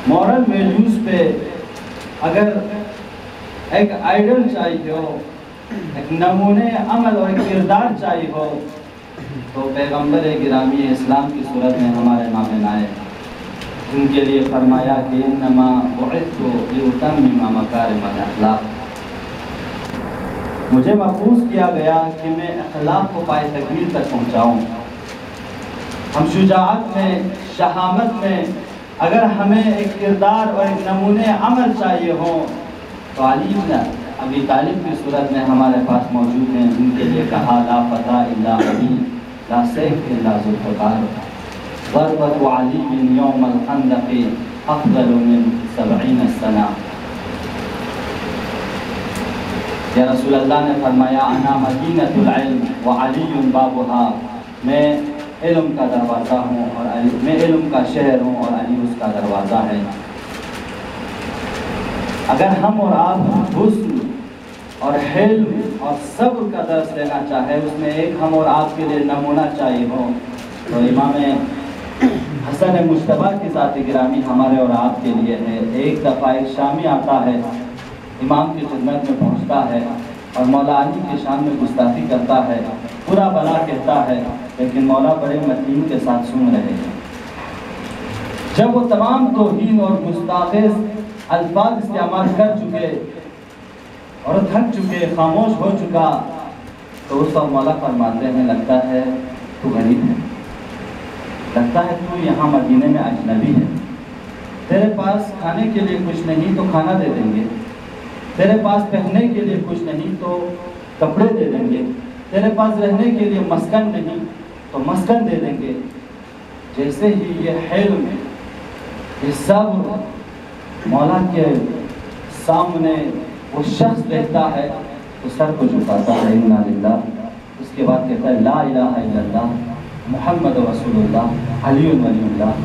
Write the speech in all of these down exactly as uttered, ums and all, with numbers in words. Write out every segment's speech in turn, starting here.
Moral values پہ اگر ایک آئیڈل چاہیے ہو، ایک نمونے عمل اور ایک کردار چاہیے ہو، تو پیغمبر گرامی اسلام کی صورت میں ہمارے امام نائب، ان کے لیے فرمایا کہ انما بعثت لاتمم مکارم الاخلاق، مجھے مبعوث کیا گیا کہ میں اخلاق کو پائے تکمیل تک پہنچاؤں۔ ہم شجاعت میں، شہامت میں اگر ہمیں ایک کردار اور ایک نمونے عمل چاہیے ہوں تو علی بن ابی طالب کی صورت میں ہمارے پاس موجود ہیں۔ ان کے لیے کہا لا فتح الا علی، لا سیف الا ذوالفقار، ضربۃ علی بن یوم الخندق افضل من سبعین سنہ۔ یا رسول اللہ نے فرمایا انا مدینۃ العلم وعلی بابھا، میں علم کا دروازہ ہوں اور علی، میں علم کا شہر ہوں اور علی اس کا دروازہ ہے۔ اگر ہم اور آپ حسن اور حلم اور صبر کا درس لینا چاہے، اس میں ایک ہم اور آپ کے لیے نمونہ چاہیے ہو، تو امام حسن مجتبیٰ کی ذات گرامی ہمارے اور آپ کے لیے ہے۔ ایک دفعہ ایک شامی آتا ہے، امام کی خدمت میں پہنچتا ہے اور مولا علی کی شان میں گستاخی کرتا ہے، برا بلا کہتا ہے، لیکن مولا بڑے متین کے ساتھ سن رہے ہیں۔ جب وہ تمام توہین اور گستاخیز الفاظ استعمال کر چکے اور تھک چکے، خاموش ہو چکا، تو اس وقت مولا فرماتے ہیں لگتا ہے تو غریب ہے، لگتا ہے تو یہاں مدینے میں اجنبی ہے، تیرے پاس کھانے کے لیے کچھ نہیں تو کھانا دے دیں گے، تیرے پاس پہننے کے لیے کچھ نہیں تو کپڑے دے دیں گے، تیرے پاس رہنے کے لیے مسکن نہیں تو مسکن دے دیں گے۔ جیسے ہی یہ حلم، یہ صبر مولا کے سامنے وہ شخص دیکھتا ہے تو سر کو جھکاتا ہے، انا للہ، اس کے بعد کہتا ہے لا الہ الا اللہ محمد رسول اللہ علی ولی اللہ۔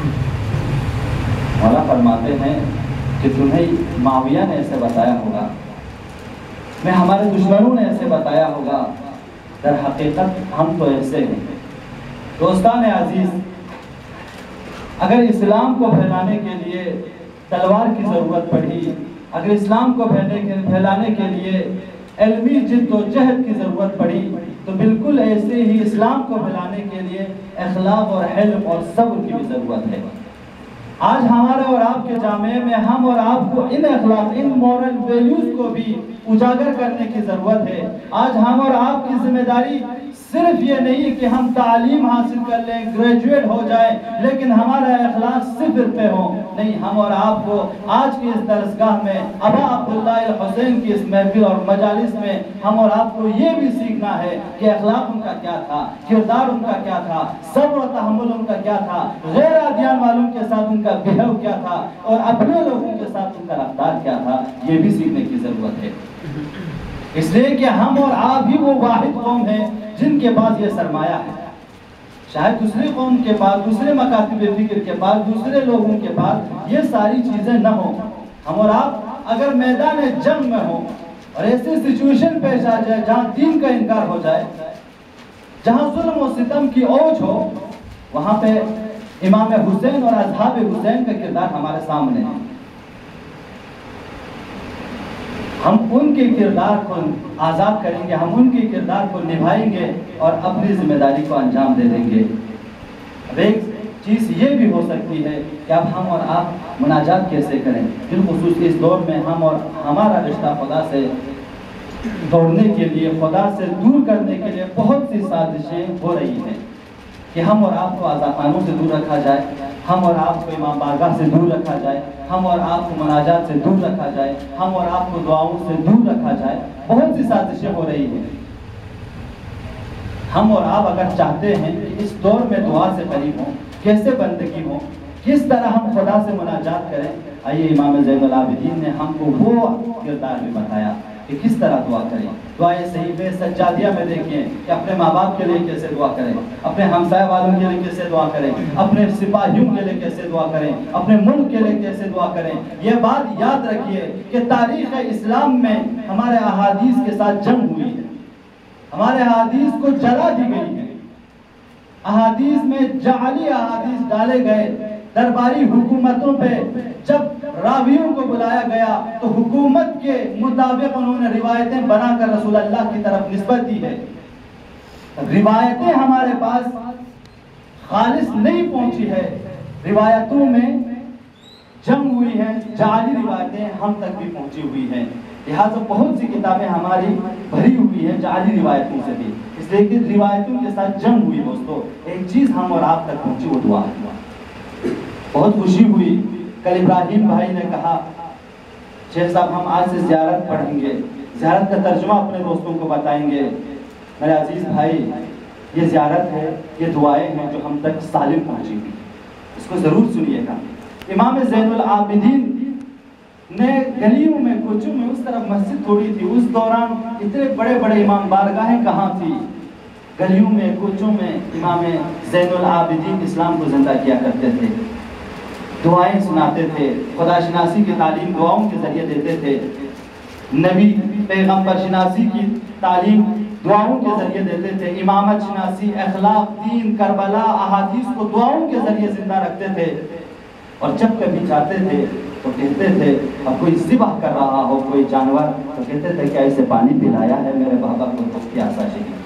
مولا فرماتے ہیں کہ تمہیں معاویہ نے ایسے بتایا ہوگا، میں ہمارے دشمنوں نے ایسے بتایا ہوگا، در حقیقت ہم تو ایسے ہیں۔ دوستان عزیز، اگر اسلام کو پھیلانے کے لیے تلوار کی ضرورت پڑی، اگر اسلام کو پھیلانے کے لیے علمی جد و جہد کی ضرورت پڑی، تو بالکل ایسے ہی اسلام کو پھیلانے کے لیے اخلاق اور حلم اور صبر کی بھی ضرورت ہے۔ آج ہمارے اور آپ کے جامعے میں ہم اور آپ کو ان اخلاق، ان مورل ویلیوز کو بھی اجاگر کرنے کی ضرورت ہے۔ آج ہم اور آپ کی ذمہ داری صرف یہ نہیں کہ ہم تعلیم حاصل کر لیں، گریجویٹ ہو جائیں، لیکن ہمارا اخلاق صفر پہ ہو، نہیں، ہم اور آپ کو آج کی اس درسگاہ میں ابا عبداللہ الحسین کی اس محفل اور مجالس میں ہم اور آپ کو یہ بھی سیکھنا ہے کہ اخلاق ان کا کیا تھا، کردار ان کا کیا تھا، صبر و تحمل ان کا کیا تھا، غیر ادیان والوں کے ساتھ ان کا بہیو کیا تھا، اور اپنے لوگوں کے ساتھ ان کا رفتار کیا تھا، یہ بھی سیکھنے کی ضرورت ہے۔ اس لیے کہ ہم اور آپ ہی وہ واحد قوم ہیں جن کے پاس یہ سرمایہ ہے۔ شاید دوسری قوم کے پاس، دوسرے مکاتب فکر کے پاس، دوسرے لوگوں کے پاس یہ ساری چیزیں نہ ہوں۔ ہم اور آپ اگر میدان جنگ میں ہوں اور ایسی سچویشن پیش آ جائے جہاں دین کا انکار ہو جائے، جہاں ظلم و ستم کی اوج ہو، وہاں پہ امام حسین اور اصحاب حسین کا کردار ہمارے سامنے ہے۔ ہم ان کے کردار کو آزاد کریں گے، ہم ان کے کردار کو نبھائیں گے اور اپنی ذمہ داری کو انجام دے دیں گے۔ اب ایک چیز یہ بھی ہو سکتی ہے کہ اب ہم اور آپ مناجات کیسے کریں، بالخصوص اس دور میں ہم اور ہمارا رشتہ خدا سے دوڑنے کے لیے، خدا سے دور کرنے کے لیے بہت سی سازشیں ہو رہی ہیں کہ ہم اور آپ کو آزادانوں سے دور رکھا جائے، ہم اور آپ کو امام بارگاہ سے دور رکھا جائے، ہم اور آپ کو مناجات سے دور رکھا جائے، ہم اور آپ کو دعاؤں سے دور رکھا جائے، بہت سی سازشیں ہو رہی ہیں۔ ہم اور آپ اگر چاہتے ہیں کہ اس دور میں دعا سے قریب ہوں، کیسے بندگی ہوں، کس طرح ہم خدا سے مناجات کریں، آئیے امام زین العابدین نے ہم کو وہ کردار بھی بتایا کہ کس طرح دعا کریں۔ دعائے صحیفہ سجادیہ میں دیکھیں کہ اپنے ماں باپ کے لیے کیسے دعا کریں، اپنے ہمسائے والوں کے لیے کیسے دعا کریں، اپنے سپاہیوں کے لیے کیسے دعا کریں، اپنے ملک کے لیے کیسے دعا کریں۔ یہ بات یاد رکھیے کہ تاریخ اسلام میں ہمارے احادیث کے ساتھ جنگ ہوئی ہے، ہمارے احادیث کو جلا دی گئی ہے، احادیث میں جعلی احادیث ڈالے گئے درباری حکومتوں پہ جب راویوں کو بلایا گیا تو حکومت کے مطابق انہوں نے روایتیں بنا کر رسول اللہ کی طرف نسبت دی ہے. روایتیں ہمارے پاس خالص نہیں پہنچی ہے، روایتوں میں جنگ ہوئی ہے، جعلی روایتیں ہم تک بھی پہنچی ہوئی ہیں. لہٰذا بہت سی کتابیں ہماری بھری ہوئی ہیں جعلی روایتوں سے بھی، اس لیے کہ روایتوں کے ساتھ جنگ ہوئی. دوستو ایک چیز ہم اور آپ تک پہنچی، وہ دعا ہے. بہت خوشی ہوئی کل ابراہیم بھائی نے کہا شیخ صاحب ہم آج سے زیارت پڑھیں گے، زیارت کا ترجمہ اپنے دوستوں کو بتائیں گے. میرے عزیز بھائی یہ زیارت ہے، یہ دعائیں ہیں جو ہم تک سالم پہنچی ہوئی، اس کو ضرور سنیے گا. امام زین العابدین نے گلیوں میں کوچوں میں، اس طرف مسجد تھوڑی تھی، اس دوران اتنے بڑے بڑے امام بارگاہیں کہاں تھی، گلیوں میں کوچوں میں امام زین العابدین اسلام کو زندہ کیا کرتے تھے. دعائیں سناتے تھے، خدا شناسی کی تعلیم دعاؤں کے ذریعے دیتے تھے، نبی پیغمبر شناسی کی تعلیم دعاؤں کے ذریعے دیتے تھے، امامت شناسی، اخلاق، دین، کربلا، احادیث کو دعاؤں کے ذریعے زندہ رکھتے تھے. اور جب کبھی چاہتے تھے تو کہتے تھے اب کوئی ذبح کر رہا ہو کوئی جانور تو کہتے تھے کہ ایسے پانی پلایا ہے میرے بابا کو تو پیاسا شہید.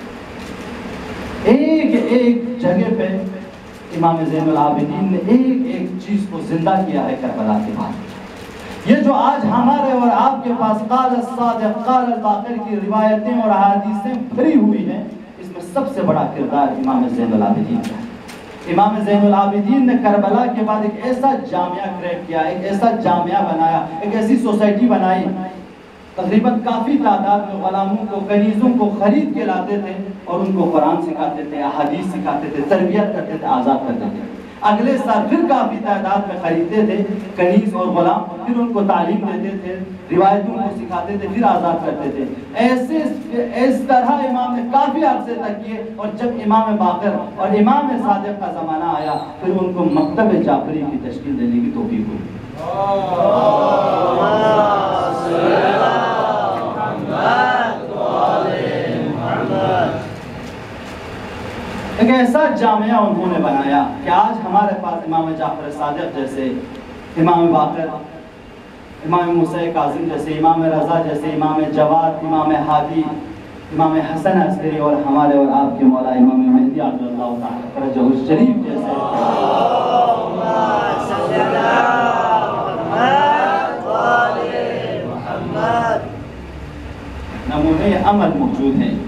ایک ایک جگہ پہ امام زین العابدین نے ایک ایک چیز کو زندہ کیا ہے کربلا کے بعد. یہ جو آج ہمارے اور آپ کے پاس قال الصادق قال الباقر کی روایتیں اور احادیثیں بھری ہوئی ہیں، اس میں سب سے بڑا کردار امام زین العابدین کا ہے. امام زین العابدین نے کربلا کے بعد ایک ایسا جامعہ کریٹ کیا، ایک ایسا جامعہ بنایا، ایک ایسی سوسائٹی بنائی. تقریباً کافی تعداد میں غلاموں کو، کنیزوں کو خرید کے لاتے تھے اور ان کو قرآن سکھاتے تھے، احادیث سکھاتے تھے، تربیت کرتے تھے، آزاد کرتے تھے. اگلے سال پھر کافی تعداد میں خریدتے تھے کنیز اور غلام، پھر ان کو تعلیم دیتے تھے، روایتوں کو سکھاتے تھے، پھر آزاد کرتے تھے. ایسے اس طرح امام نے کافی عرصے تک کیے. اور جب امام باقر اور امام صادق کا زمانہ آیا پھر ان کو مکتب جعفری کی تشکیل دینے کی توفیق ہوئی. ایک ایسا جامعہ انہوں نے بنایا کہ آج ہمارے پاس امام جعفر صادق جیسے، امام باقر، امام موسیٰ کاظم جیسے، امام رضا جیسے، امام جواد، امام ہادی، امام حسن عسکری اور ہمارے اور آپ کے مولا امام مہدی عجل اللہ تعالی فرجہ الشریف جیسے نمونے عمل موجود ہیں،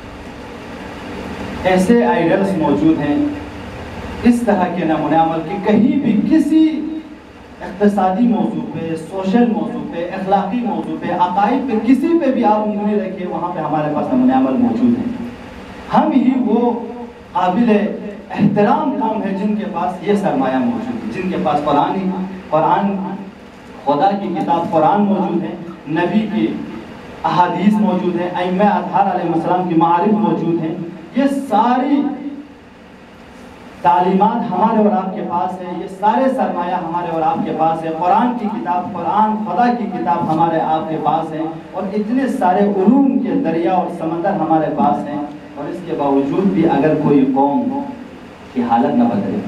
ایسے آئیڈلز موجود ہیں، اس طرح کے نمونے عمل کی کہیں بھی کسی اقتصادی موضوع پہ، سوشل موضوع پہ، اخلاقی موضوع پہ، عقائد پہ، کسی پہ بھی آپ انگلی رکھیں وہاں پہ ہمارے پاس نمونے عمل موجود ہیں. ہم ہی وہ قابل احترام قوم ہے جن کے پاس یہ سرمایہ موجود ہے، جن کے پاس قرآن قرآن خدا کی کتاب قرآن موجود ہے، نبی کی احادیث موجود ہے، ائمہ اطہار علیہ السلام کی معارف موجود ہیں. یہ ساری تعلیمات ہمارے اور آپ کے پاس ہے، یہ سارے سرمایہ ہمارے اور آپ کے پاس ہے. قرآن کی کتاب، قرآن خدا کی کتاب ہمارے آپ کے پاس ہے، اور اتنے سارے علوم کے دریا اور سمندر ہمارے پاس ہیں. اور اس کے باوجود بھی اگر کوئی قوم کی حالت نہ بدلے،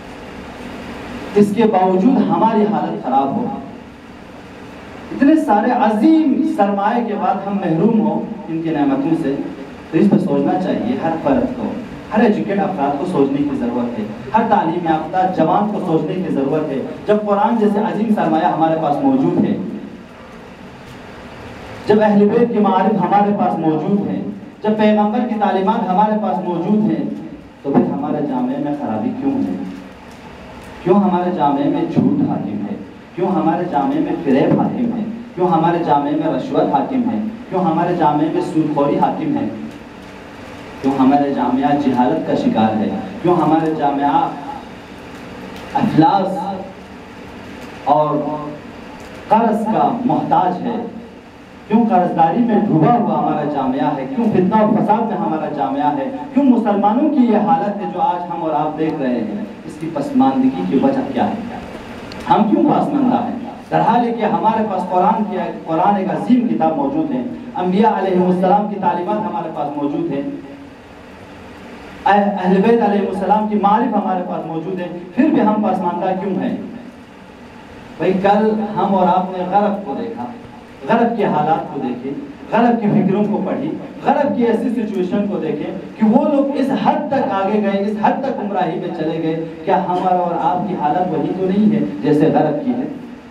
اس کے باوجود ہماری حالت خراب ہو، اتنے سارے عظیم سرمایہ کے بعد ہم محروم ہوں ان کی نعمتوں سے، تو اس پہ سوچنا چاہیے. ہر فرد کو، ہر ایجوکیٹ افراد کو سوچنے کی ضرورت ہے، ہر تعلیم یافتہ جوان کو سوچنے کی ضرورت ہے. جب قرآن جیسے عظیم سرمایہ ہمارے پاس موجود ہے، جب اہل بیت کی معارف ہمارے پاس موجود ہے، جب پیغمبر کی تعلیمات ہمارے پاس موجود ہیں، تو پھر ہمارے جامعہ میں خرابی کیوں ہے؟ کیوں ہمارے جامعہ میں جھوٹ حاکم ہے؟ کیوں ہمارے جامعہ میں فریب حاکم ہے؟ کیوں ہمارے جامعہ میں رشوت حاکم ہے؟ کیوں ہمارے جامعہ میں سود خوری حاکم ہے؟ کیوں ہمارے جامعہ جہالت کا شکار ہے؟ کیوں ہمارے جامعہ افلاس اور قرض کا محتاج ہے؟ کیوں قرضداری میں ڈوبا ہوا ہمارا جامعہ ہے؟ کیوں فتنہ و فساد میں ہمارا جامعہ ہے؟ کیوں مسلمانوں کی یہ حالت ہے جو آج ہم اور آپ دیکھ رہے ہیں؟ اس کی پسماندگی کی وجہ کیا ہے؟ ہم کیوں پسماندہ ہیں؟ درحال کہ ہمارے پاس قرآن کی قرآن ایک عظیم کتاب موجود ہے، انبیاء علیہ السلام کی تعلیمات ہمارے پاس موجود ہیں. اہل بیت علیہ السلام کی معرف ہمارے پاس موجود ہے، پھر بھی ہم پسماندہ کیوں ہیں؟ بھائی کل ہم اور آپ نے غرب کو دیکھا، غرب کے حالات کو دیکھے، غرب کی فکروں کو پڑھی، غرب کی ایسی سچویشن کو دیکھیں کہ وہ لوگ اس حد تک آگے گئے، اس حد تک گمراہی میں چلے گئے. کیا ہمارا اور آپ کی حالت وہی تو نہیں ہے جیسے غرب کی ہے؟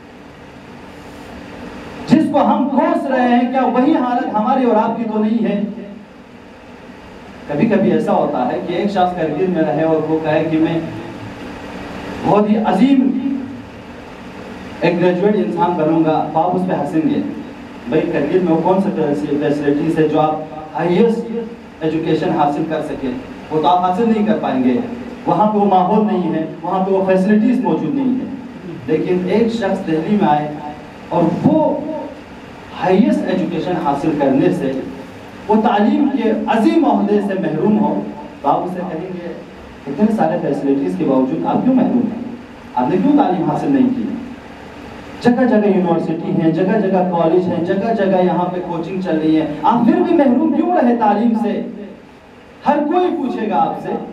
جس کو ہم کوس رہے ہیں کیا وہی حالت ہماری اور آپ کی تو نہیں ہے؟ کبھی کبھی ایسا ہوتا ہے کہ ایک شخص کرگل میں رہے اور وہ کہے کہ میں بہت ہی عظیم ایک گریجویٹ انسان بنوں گا، تو آپ اس پہ ہنسیں گے. بھائی کرگل میں وہ کون سے فیسلٹیز ہے جو آپ ہائیسٹ ایجوکیشن حاصل کر سکیں؟ وہ تو آپ حاصل نہیں کر پائیں گے. وہاں پہ وہ ماحول نہیں ہے، وہاں پہ وہ فیسلٹیز موجود نہیں ہے. لیکن ایک شخص دہلی میں آئے اور وہ ہائیسٹ ایجوکیشن حاصل کرنے سے، وہ تعلیم کے عظیم عہدے سے محروم ہو، تو آپ اسے کہیں گے اتنے سارے فیسلٹیز کے باوجود آپ کیوں محروم ہیں؟ آپ نے کیوں تعلیم حاصل نہیں کی؟ جگہ جگہ یونیورسٹی ہیں، جگہ جگہ کالج ہیں، جگہ جگہ یہاں پہ کوچنگ چل رہی ہے، آپ پھر بھی محروم کیوں رہے تعلیم سے؟ ہر کوئی پوچھے گا آپ سے.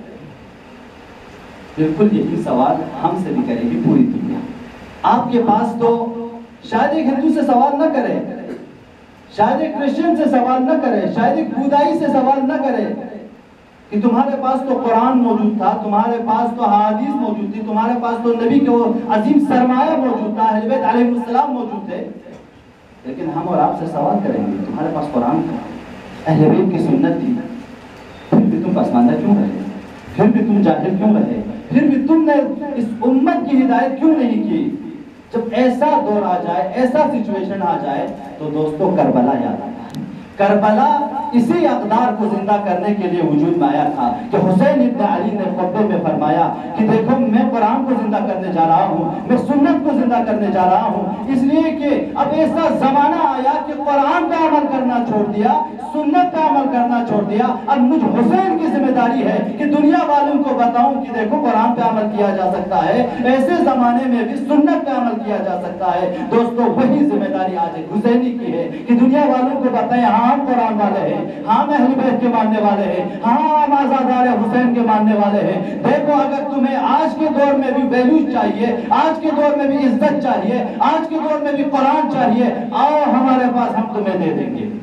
بالکل یہی سوال ہم سے بھی کرے گی پوری دنیا. آپ کے پاس تو شاید ایک ہندو سے سوال نہ کرے، شاید ایک کرسچن سے سوال نہ کرے، شاید ایک بودائی سے سوال نہ کرے کہ تمہارے پاس تو قرآن موجود تھا، تمہارے پاس تو حدیث موجود تھی، تمہارے پاس تو نبی کے وہ عظیم سرمایہ موجود تھا، اہل بیت علیہ السلام موجود تھے. لیکن ہم اور آپ سے سوال کریں گے تمہارے پاس قرآن تھا، اہل بیت کی سنت تھی، پھر بھی تم پسماندہ کیوں رہے؟ پھر بھی تم جاہل کیوں رہے؟ پھر بھی تم نے اس امت کی ہدایت کیوں نہیں کی؟ جب ایسا دور آ جائے، ایسا سچویشن آ جائے تو دوستو کربلا یاد آتا ہے. کربلا اسی اقدار کو زندہ کرنے کے لیے وجود میں آیا تھا کہ حسین ابن علی نے خطبے میں فرمایا کہ دیکھو میں قرآن کو زندہ کرنے جا رہا ہوں، میں سنت کو زندہ کرنے جا رہا ہوں، اس لیے کہ اب ایسا زمانہ آیا کہ قرآن کا عمل کرنا چھوڑ دیا، سنت کا عمل کرنا چھوڑ دیا. اب مجھ حسین کی ذمہ داری ہے کہ دنیا والوں کو بتاؤں کہ دیکھو قرآن پہ عمل کیا جا سکتا ہے، ایسے زمانے میں بھی سنت پہ عمل کیا جا سکتا ہے. دوستو وہی ذمہ داری آج حسینی کی ہے کہ دنیا والوں کو بتائیں ہاں ہم قرآن والے ہیں، ہاں اہل بیت کے ماننے والے ہیں، ہاں ہم آزادار حسین کے ماننے والے ہیں. دیکھو اگر تمہیں آج کے دور میں بھی ویلیوز چاہیے، آج کے دور میں بھی عزت چاہیے، آج کے دور میں بھی قرآن چاہیے، آؤ ہمارے پاس، ہم تمہیں دے دیں گے.